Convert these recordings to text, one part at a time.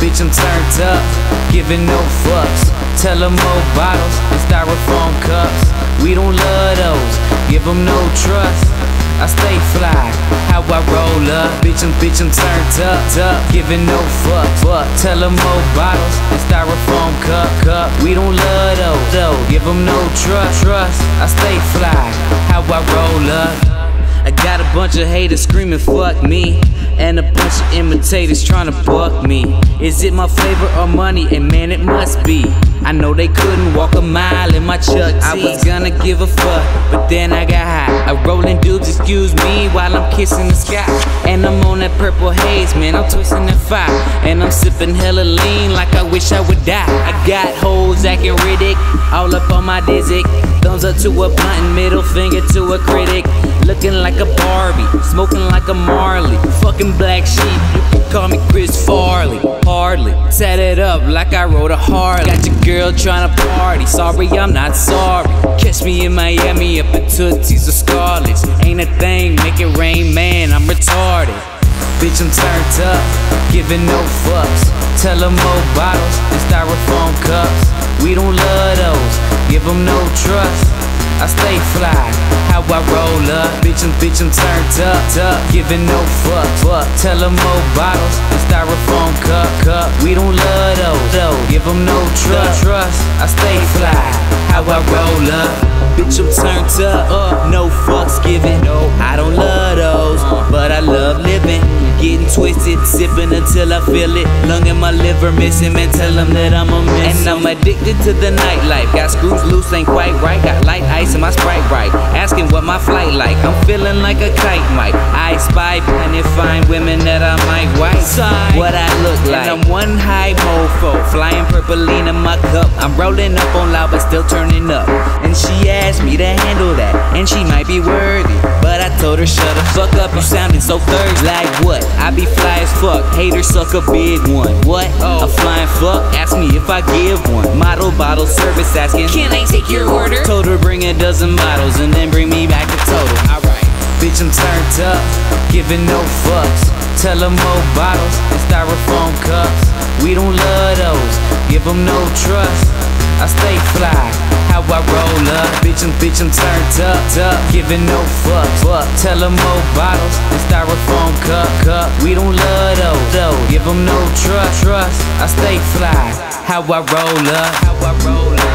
bitch, I'm turned up, giving no fucks. Tell them more bottles and styrofoam cups. We don't love those, give them no trust. I stay fly, how I roll up. Bitch, I'm turned up, giving no fucks. Tell them more bottles and styrofoam cup. We don't love those, give them no trust. I stay fly, how I roll up. I got a bunch of haters screaming fuck me, and a bunch of imitators trying to buck me. Is it my flavor or money? And man, it must be. I know they couldn't walk a mile in my Chuck T's. I was gonna give a fuck, but then I got high. I rolling dudes, excuse me, while I'm kissing the sky. And I'm on that purple haze, man, I'm twisting the fire. And I'm sipping hella lean like I wish I would die. I got hoes acting Riddick, all up on my dizzy. Thumbs up to a blunt and middle finger to a critic. Looking like a Barbie, smoking like a Marley. Fucking black sheep, you can call me Chris Farley. Hardly, set it up like I rode a Harley. Got your girl tryna party, sorry I'm not sorry. Catch me in Miami up in Tootsies or Scarlett's. Ain't a thing, make it rain, man, I'm retarded. Bitch, I'm turned up, giving no fucks. Tell them more bottles and styrofoam cups. We don't love those, give them no trust. I stay fly, how I roll up. Bitch, I'm turned up, giving no fucks. Tell them more bottles and styrofoam cup. We don't love those, give them no trust. I stay fly, how I roll up. Bitch, I'm turned up, no fucks given. I don't love those, but I love living. Getting twisted, sipping until I feel it. Lung in my liver missing, man, tell them that I'm a miss. And I'm addicted to the nightlife. Got screws loose, ain't quite right. Got light ice in my Sprite right. Asking what my flight like, I'm feeling like a kite might. I spy plenty fine women that I might wipe. What I look like, and I'm one high mofo, flying purpleine in my cup. I'm rolling up on loud but still turning up. And she asked me to handle that, and she might be worthy, but I told her shut the fuck up, you sounding so thirsty. Like what? I be fly as fuck, haters suck a big one. What? A flying fuck? Ask me if I give one. Model bottle service asking, can I take your order? Told her bring a dozen bottles and then bring me back the total. Alright. Bitch, I'm turned up, giving no fucks. Tell them more bottles and styrofoam cups. We don't love those, give them no trust. I stay fly, how I roll up. Bitch, I'm turned up, giving no fucks. Tell them more bottles and styrofoam cup. We don't love those, give them no trust. I stay fly, how I roll up. How I roll up.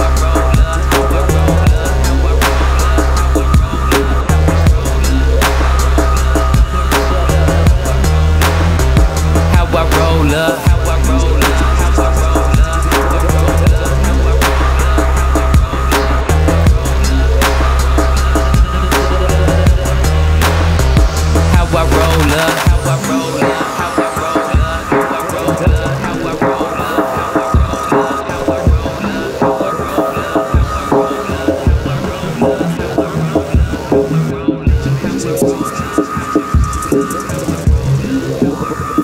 How I roll up. How I roll up. How I roll up. How I roll up.